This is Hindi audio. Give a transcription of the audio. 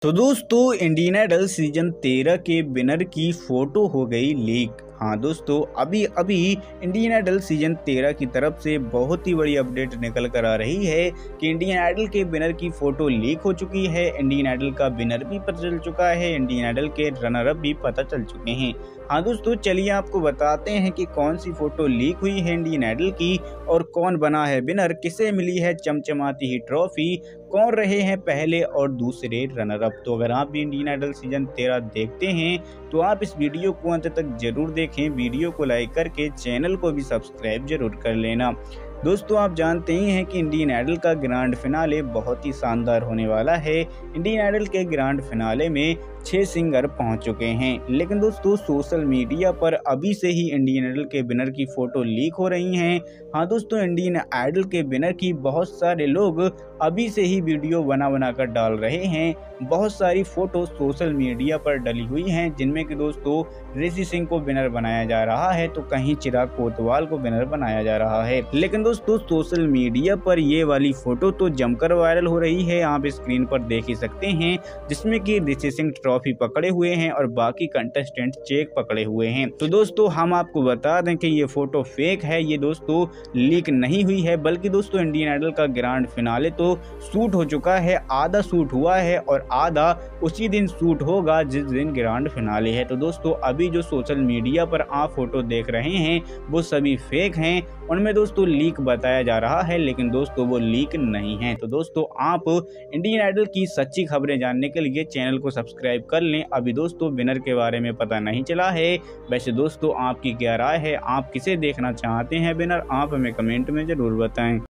तो दोस्तों इंडियन आइडल सीजन 13 के विनर की फोटो हो गई लीक। हाँ दोस्तों, अभी अभी इंडियन आइडल सीजन 13 की तरफ से बहुत ही बड़ी अपडेट निकल कर आ रही है कि इंडियन आइडल के विनर की फोटो लीक हो चुकी है। इंडियन आइडल का विनर भी पता चल चुका है, इंडियन आइडल के रनर अप भी पता चल चुके हैं। हाँ दोस्तों, चलिए आपको बताते हैं कि कौन सी फोटो लीक हुई है इंडियन आइडल की और कौन बना है विनर, किसे मिली है चमचमाती ही ट्रॉफी, कौन रहे हैं पहले और दूसरे रनर अप। तो अगर आप भी इंडियन आइडल सीजन 13 देखते हैं तो आप इस वीडियो को अंत तक जरूर देखें, वीडियो को लाइक करके चैनल को भी सब्सक्राइब जरूर कर लेना। दोस्तों आप जानते ही हैं कि इंडियन आइडल का ग्रैंड फिनाले बहुत ही शानदार होने वाला है। इंडियन आइडल के ग्रैंड फिनाले में 6 सिंगर पहुंच चुके हैं, लेकिन दोस्तों सोशल मीडिया पर अभी से ही इंडियन आइडल के विनर की फोटो लीक हो रही हैं। हाँ दोस्तों, इंडियन आइडल के विनर की बहुत सारे लोग अभी से ही वीडियो बना कर डाल रहे हैं। बहुत सारी फोटो सोशल मीडिया पर डली हुई हैं, जिनमें कि दोस्तों ऋषि सिंह को विनर बनाया जा रहा है तो कहीं चिराग कोतवाल को विनर बनाया जा रहा है। लेकिन दोस्तों सोशल मीडिया पर ये वाली फोटो तो जमकर वायरल हो रही है, आप स्क्रीन पर देख ही सकते हैं, जिसमें कि ऋषि सिंह ट्रॉफी पकड़े हुए हैं और बाकी कंटेस्टेंट चेक पकड़े हुए हैं। तो दोस्तों हम आपको बता दें कि ये फोटो फेक है, ये दोस्तों लीक नहीं हुई है, बल्कि दोस्तों इंडियन आइडल का ग्रैंड फिनाले तो शूट हो चुका है, आधा शूट हुआ है और आधा उसी दिन शूट होगा जिस दिन ग्रैंड फिनाले है। तो दोस्तों अभी जो सोशल मीडिया पर आप फोटो देख रहे हैं वो सभी फेक हैं, उनमें दोस्तों लीक बताया जा रहा है, लेकिन दोस्तों वो लीक नहीं है। तो दोस्तों आप इंडियन आइडल की सच्ची खबरें जानने के लिए चैनल को सब्सक्राइब कर लें। अभी दोस्तों विनर के बारे में पता नहीं चला है। वैसे दोस्तों आपकी क्या राय है, आप किसे देखना चाहते हैं विनर, आप हमें कमेंट में जरूर बताएं।